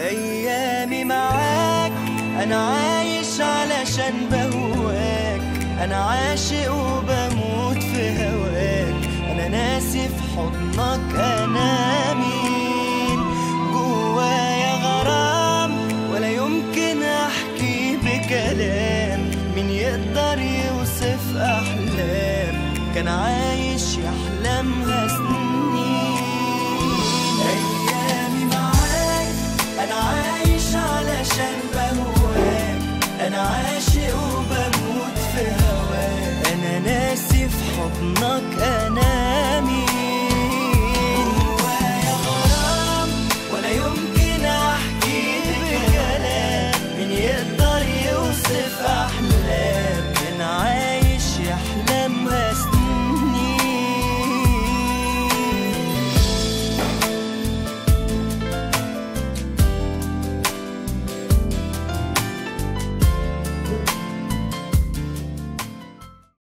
أيامي معاك أنا عايش علشان بهواك، أنا عاشق وبموت في هواك، أنا ناسي في حضنك أنا مين. جوايا غرام ولا يمكن أحكي بكلام، مين يقدر يوصف أحلام كان عايش يحلمها سنين. أيامي معاك أنا عايش علشان بهواك، أنا عاشق وبموت في هواك، أنا ناسي في حضنك